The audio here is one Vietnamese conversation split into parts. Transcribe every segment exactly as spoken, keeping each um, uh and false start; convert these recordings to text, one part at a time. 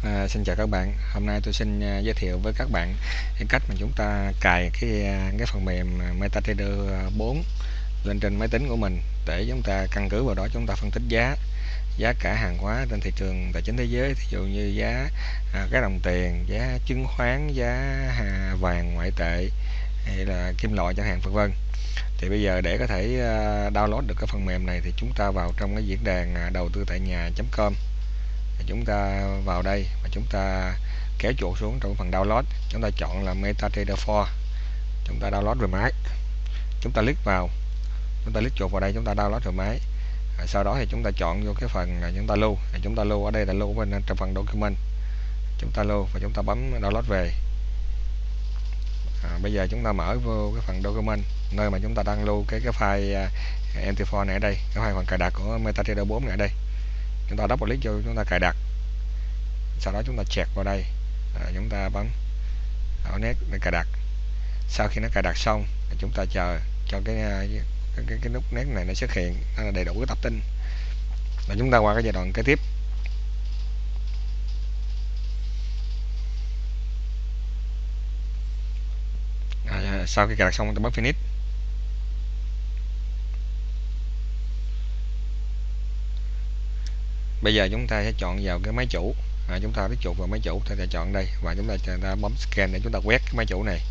À, xin chào các bạn. Hôm nay tôi xin à, giới thiệu với các bạn cái cách mà chúng ta cài cái à, cái phần mềm à, MetaTrader bốn lên trên máy tính của mình để chúng ta căn cứ vào đó chúng ta phân tích giá giá cả hàng hóa trên thị trường tài chính thế giới, ví dụ như giá à, cái đồng tiền, giá chứng khoán, giá hà, vàng ngoại tệ hay là kim loại chẳng hạn, vân vân. Thì bây giờ để có thể à, download được cái phần mềm này thì chúng ta vào trong cái diễn đàn à, đầu tư tại nhà.com. Chúng ta vào đây và chúng ta kéo chuột xuống trong phần download, chúng ta chọn là MetaTrader bốn, chúng ta download về máy, chúng ta click vào, chúng ta click chuột vào đây, chúng ta download về máy. À, sau đó thì chúng ta chọn vô cái phần là chúng ta lưu, thì chúng ta lưu ở đây là lưu bên trong phần document, chúng ta lưu và chúng ta bấm download về. À, bây giờ chúng ta mở vô cái phần document nơi mà chúng ta đang lưu cái cái file uh, em tê bốn này ở đây, cái file phần cài đặt của MetaTrader bốn này ở đây. Chúng ta double click vô, chúng ta cài đặt, sau đó chúng ta check vào đây, à, chúng ta bấm ảo nét để cài đặt. Sau khi nó cài đặt xong thì chúng ta chờ cho cái cái, cái, cái nút nét này nó xuất hiện, nó là đầy đủ cái tập tin, và chúng ta qua cái giai đoạn kế tiếp. À, sau khi cài đặt xong chúng ta bấm finish. Bây giờ chúng ta sẽ chọn vào cái máy chủ, à, chúng ta click chuột vào máy chủ, ta sẽ chọn đây và chúng ta, chúng ta bấm scan để chúng ta quét cái máy chủ này.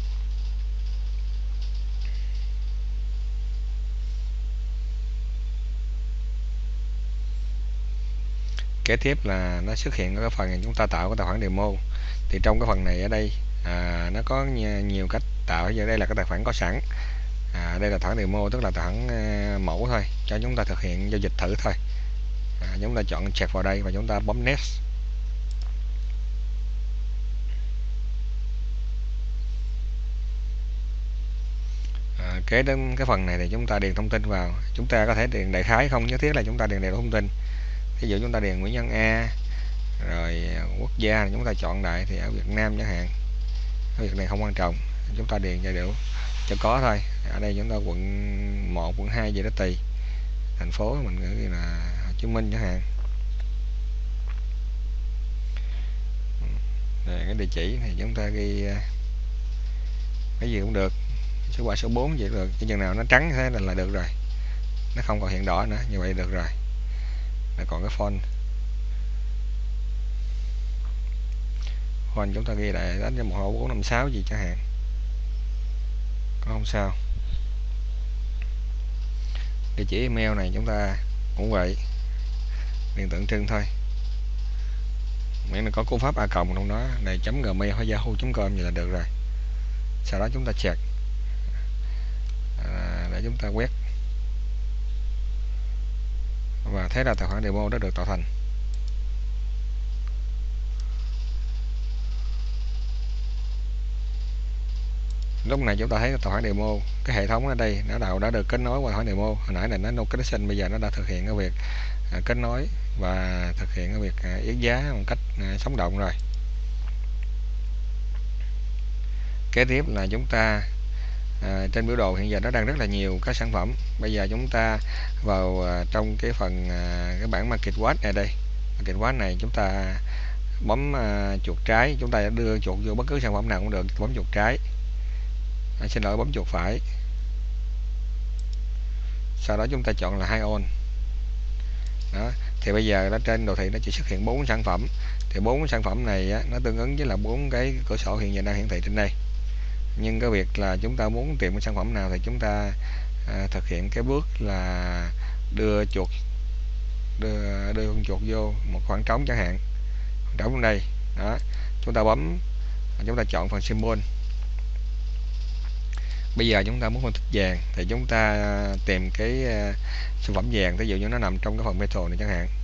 Kế tiếp là nó xuất hiện cái phần chúng ta tạo cái tài khoản demo. Thì trong cái phần này ở đây à, nó có nhiều cách tạo. Giờ đây là cái tài khoản có sẵn, à, đây là tài khoản demo, tức là tài khoản uh, mẫu thôi, cho chúng ta thực hiện giao dịch thử thôi. À, chúng ta chọn check vào đây và chúng ta bấm next. À, kế đến cái phần này thì chúng ta điền thông tin vào. Chúng ta có thể điền đại khái, không nhất thiết là chúng ta điền đầy đủ thông tin. Ví dụ chúng ta điền Nguyễn Nhân A, rồi quốc gia chúng ta chọn đại thì ở Việt Nam chẳng hạn, ở việc này không quan trọng, chúng ta điền đầy đủ cho có thôi. Ở đây chúng ta quận một, quận hai gì đó tùy, thành phố mình ghi là Hồ Chí Minh chẳng hạn. Rồi cái địa chỉ thì chúng ta ghi cái gì cũng được, số ba số bốn vậy được, cái chừng nào nó trắng thế là, là được rồi, nó không còn hiện đỏ nữa, như vậy được rồi. Là còn cái phone phone chúng ta ghi lại đánh cho một hộ bốn năm sáu gì chẳng hạn, có không sao. Địa chỉ email này chúng ta cũng vậy, điền tượng trưng thôi, miễn là có cú pháp a cộng trong đó, này chấm gmail hay yahoo chấm com vậy là được rồi. Sau đó chúng ta check à, để chúng ta quét, và thế là tài khoản demo đã được tạo thành. Lúc này chúng ta thấy tài khoản demo, cái hệ thống ở đây nó đã, đã được kết nối qua tài khoản demo. Hồi nãy là nó no connection, bây giờ nó đã thực hiện cái việc à, kết nối và thực hiện cái việc à, yết giá một cách à, sống động rồi. Kế tiếp là chúng ta à, trên biểu đồ hiện giờ nó đang rất là nhiều các sản phẩm. Bây giờ chúng ta vào à, trong cái phần à, cái bảng Market Watch này đây, Market Watch này chúng ta bấm à, chuột trái, chúng ta đưa chuột vô bất cứ sản phẩm nào cũng được, bấm chuột trái. À, xin lỗi, bấm chuột phải. Sau đó chúng ta chọn là hai on. Đó, thì bây giờ nó trên đồ thị nó chỉ xuất hiện bốn sản phẩm. Thì bốn sản phẩm này á, nó tương ứng với là bốn cái cửa sổ hiện giờ đang hiển thị trên đây. Nhưng cái việc là chúng ta muốn tìm cái sản phẩm nào thì chúng ta à, thực hiện cái bước là đưa chuột đưa đưa con chuột vô một khoảng trống chẳng hạn, khoảng trống trong đây. Đó, chúng ta bấm, chúng ta chọn phần symbol. Bây giờ chúng ta muốn phân tích vàng thì chúng ta tìm cái uh, sản phẩm vàng, ví dụ như nó nằm trong cái phần metal này chẳng hạn.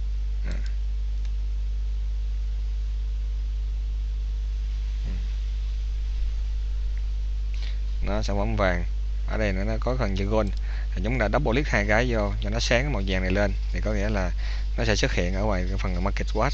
Nó sản phẩm vàng ở đây nó có phần chữ gold, thì chúng ta double click hai cái vô cho nó sáng màu vàng này lên, thì có nghĩa là nó sẽ xuất hiện ở ngoài cái phần Market Watch.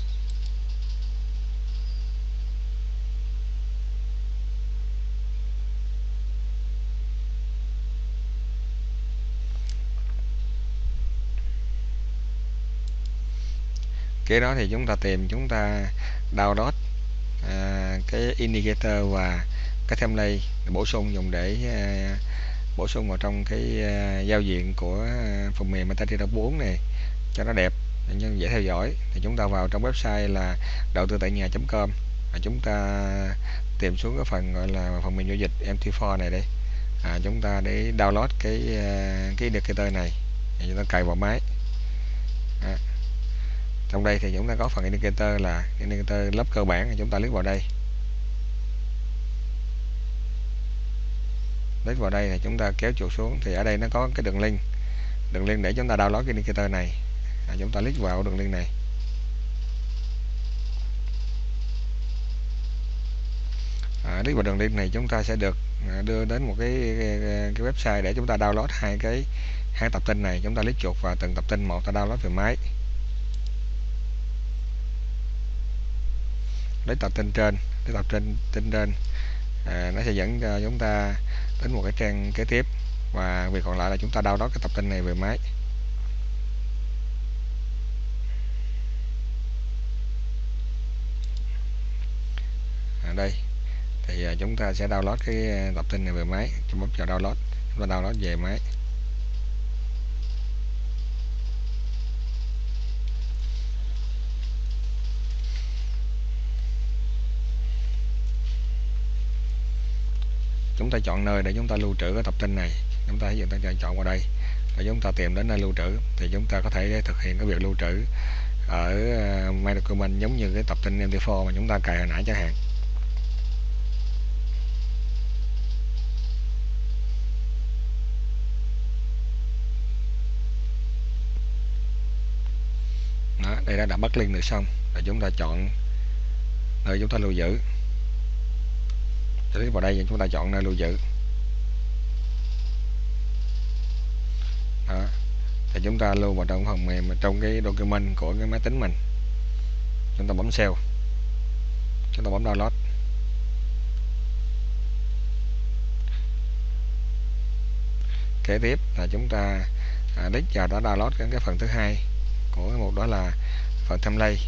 Kế đó thì chúng ta tìm, chúng ta download à, cái indicator và cái template bổ sung dùng để à, bổ sung vào trong cái à, giao diện của à, phần mềm MetaTrader bốn này cho nó đẹp nhưng dễ theo dõi. Thì chúng ta vào trong website là đầu tư tại nhà chấm com và chúng ta tìm xuống cái phần gọi là phần mềm giao dịch em tê bốn này đây, à, chúng ta để download cái cái indicator này và chúng ta cài vào máy. À, trong đây thì chúng ta có phần indicator là indicator lớp cơ bản, thì chúng ta click vào đây, click vào đây thì chúng ta kéo chuột xuống thì ở đây nó có cái đường link đường link để chúng ta download cái indicator này. À, chúng ta click vào đường link này. À, click vào đường link này chúng ta sẽ được đưa đến một cái, cái, cái website để chúng ta download hai cái hai tập tin này. Chúng ta click chuột vào từng tập tin một, ta download về máy. Lấy tập tin trên, lấy tập tin tin trên à, nó sẽ dẫn cho chúng ta đến một cái trang kế tiếp và việc còn lại là chúng ta download cái tập tin này về máy. Ở đây thì à, chúng ta sẽ download cái tập tin này về máy, chúng bấm vào download, chúng ta download về máy. Chúng ta chọn nơi để chúng ta lưu trữ cái tập tin này, chúng ta hiện tại chọn vào đây để chúng ta tìm đến nơi lưu trữ thì chúng ta có thể thực hiện cái việc lưu trữ ở uh, MyDocument giống như cái tập tin em tê bốn mà chúng ta cài hồi nãy chẳng hạn. Đó, đây đã đã bắt link được xong rồi, chúng ta chọn nơi chúng ta lưu giữ. Click vào đây chúng ta chọn nơi lưu giữ. Đó, thì chúng ta lưu vào trong phần mềm trong cái document của cái máy tính mình. Chúng ta bấm save, chúng ta bấm download. Kế tiếp là chúng ta à, click vào đã download cái, cái phần thứ hai của cái mục, đó là phần template.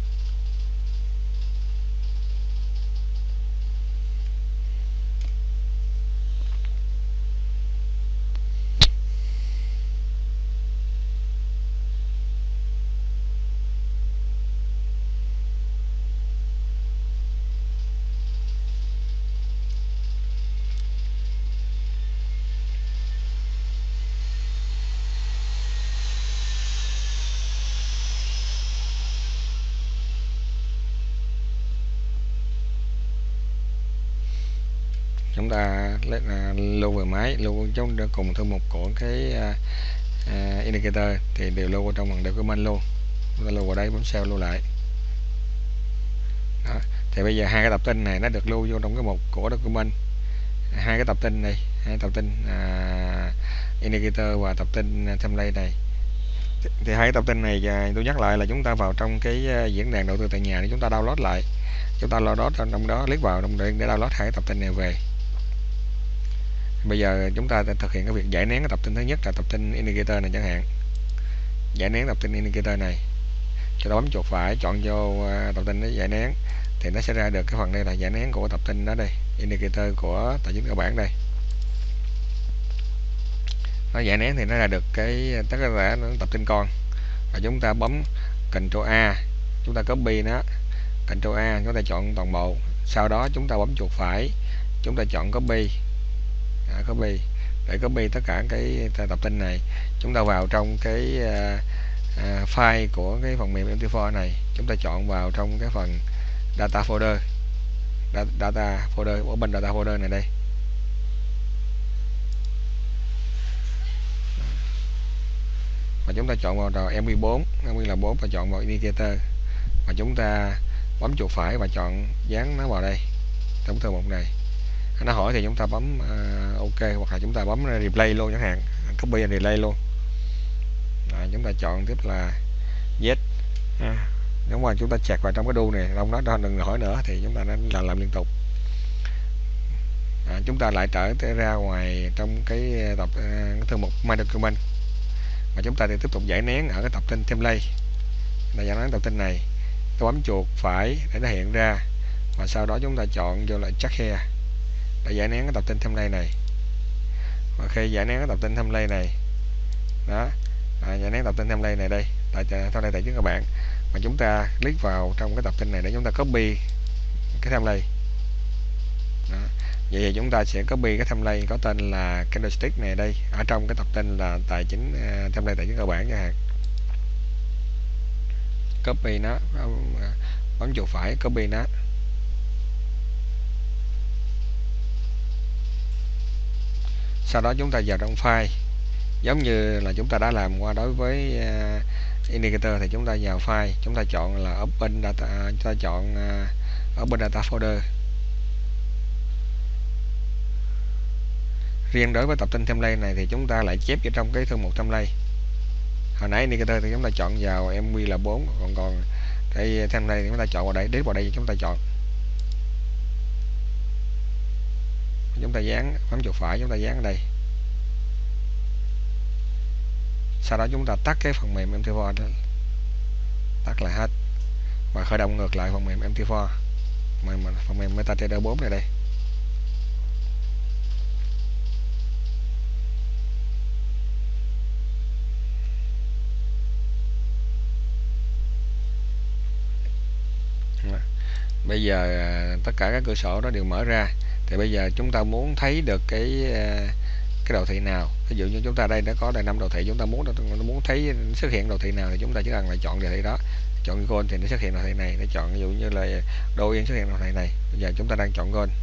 Chúng ta lưu về máy, lưu trong cùng thư mục của cái uh, indicator thì đều lưu trong phần document luôn. Chúng ta lưu vào đây, bấm save lưu lại. Đó. Thì bây giờ hai cái tập tin này nó được lưu vô trong cái mục của document. Hai cái tập tin này, hai tập tin uh, indicator và tập tin template này. Thì, thì hai cái tập tin này tôi nhắc lại là chúng ta vào trong cái diễn đàn đầu tư tại nhà để chúng ta download lại. Chúng ta download trong đó, click vào trong để download hai cái tập tin này về. Bây giờ chúng ta thực hiện cái việc giải nén cái tập tin thứ nhất là tập tin indicator này chẳng hạn. Giải nén tập tin indicator này, chúng ta bấm chuột phải chọn vô tập tin để giải nén thì nó sẽ ra được cái phần đây là giải nén của tập tin đó đây, indicator của tài chính cơ bản đây. Nó giải nén thì nó ra được cái tất cả tập tin con và chúng ta bấm Ctrl A, chúng ta copy nó, Ctrl A chúng ta chọn toàn bộ, sau đó chúng ta bấm chuột phải, chúng ta chọn copy. À, copy để copy tất cả cái tập tin này, chúng ta vào trong cái uh, uh, file của cái phần mềm em tê bốn này, chúng ta chọn vào trong cái phần data folder, da, data folder, open data folder này đây. Và chúng ta chọn vào đầu em vê bốn, em vê là bốn và chọn vào indicator và chúng ta bấm chuột phải và chọn dán nó vào đây trong thư mục này. Nó hỏi thì chúng ta bấm uh, ok hoặc là chúng ta bấm replay luôn chẳng hạn, copy and replay luôn. À, chúng ta chọn tiếp là yes. À, nếu mà chúng ta chẹt vào trong cái đu này, trong đó đừng hỏi nữa thì chúng ta đã làm làm liên tục. À, chúng ta lại trở ra ngoài trong cái tập uh, thư mục My Document và chúng ta thì tiếp tục giải nén ở cái tập tin template. là giải án tập tin này, tôi bấm chuột phải để nó hiện ra, và sau đó chúng ta chọn vô là check here để giải nén cái tập tin template này. Và khi giải nén cái tập tin template này đó, à, giải nén tập tin template này đây tại template tại trước các bạn, mà chúng ta click vào trong cái tập tin này để chúng ta copy cái template đó. Vậy thì chúng ta sẽ copy cái template có tên là candlestick này đây ở trong cái tập tin là tài chính uh, template tài chính cơ bản chẳng hạn. Copy nó, bấm chuột phải copy nó. Sau đó chúng ta vào trong file, giống như là chúng ta đã làm qua đối với uh, indicator, thì chúng ta vào file, chúng ta chọn là open data, chúng ta chọn uh, open data folder. Riêng đối với tập tin template này thì chúng ta lại chép vào trong cái thư mục template. Hồi nãy indicator thì chúng ta chọn vào em vê là bốn, còn còn cái template thì chúng ta chọn vào đây, đến vào đây chúng ta chọn, chúng ta dán, bấm chuột phải chúng ta dán ở đây. Sau đó chúng ta tắt cái phần mềm em tê bốn đó, tắt lại hết và khởi động ngược lại phần mềm em tê bốn, phần mềm MetaTrader bốn này đây. Bây giờ tất cả các cửa sổ đó đều mở ra, thì bây giờ chúng ta muốn thấy được cái cái đồ thị nào, ví dụ như chúng ta đây đã có đây năm đồ thị, chúng ta muốn muốn thấy xuất hiện đồ thị nào thì chúng ta chỉ cần là chọn đồ thị đó, chọn gold thì nó xuất hiện đồ thị này, nó chọn ví dụ như là đô yên xuất hiện đồ thị này. Bây giờ chúng ta đang chọn gold.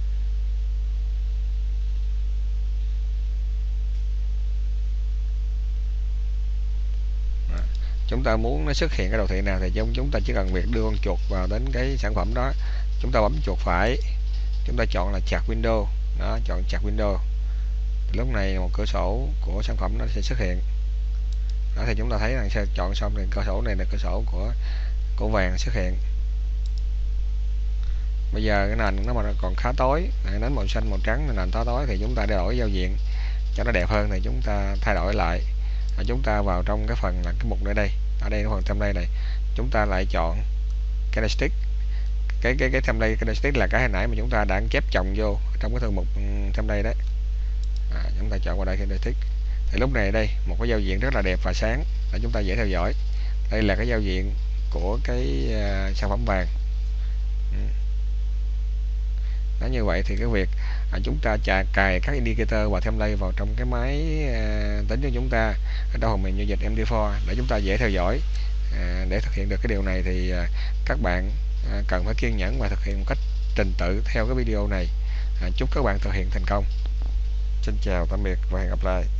Chúng ta muốn nó xuất hiện cái đồ thị nào thì chúng ta chỉ cần việc đưa con chuột vào đến cái sản phẩm đó, chúng ta bấm chuột phải, chúng ta chọn là chart window đó, chọn chart window. Lúc này một cửa sổ của sản phẩm nó sẽ xuất hiện đó, thì chúng ta thấy rằng sẽ chọn xong thì cửa sổ này là cửa sổ của của vàng xuất hiện. Bây giờ cái nền nó mà còn khá tối, đến màu xanh màu trắng, nền khá tối thì chúng ta đổi giao diện cho nó đẹp hơn thì chúng ta thay đổi lại. Và chúng ta vào trong cái phần là cái mục nơi đây, ở đây cái phần template này, chúng ta lại chọn candlestick. Cái cái cái template candlestick là cái hồi nãy mà chúng ta đã chép chồng vô trong cái thư mục template đấy. À, chúng ta chọn vào đây candlestick. Thì lúc này đây một cái giao diện rất là đẹp và sáng để chúng ta dễ theo dõi. Đây là cái giao diện của cái uh, sản phẩm vàng. Ừ. Đó, như vậy thì cái việc à, chúng ta chà, cài các indicator và template vào trong cái máy à, tính của chúng ta ở trong phần mềm giao dịch em tê bốn để chúng ta dễ theo dõi. À, để thực hiện được cái điều này thì à, các bạn à, cần phải kiên nhẫn và thực hiện một cách trình tự theo cái video này. À, chúc các bạn thực hiện thành công. Xin chào tạm biệt và hẹn gặp lại.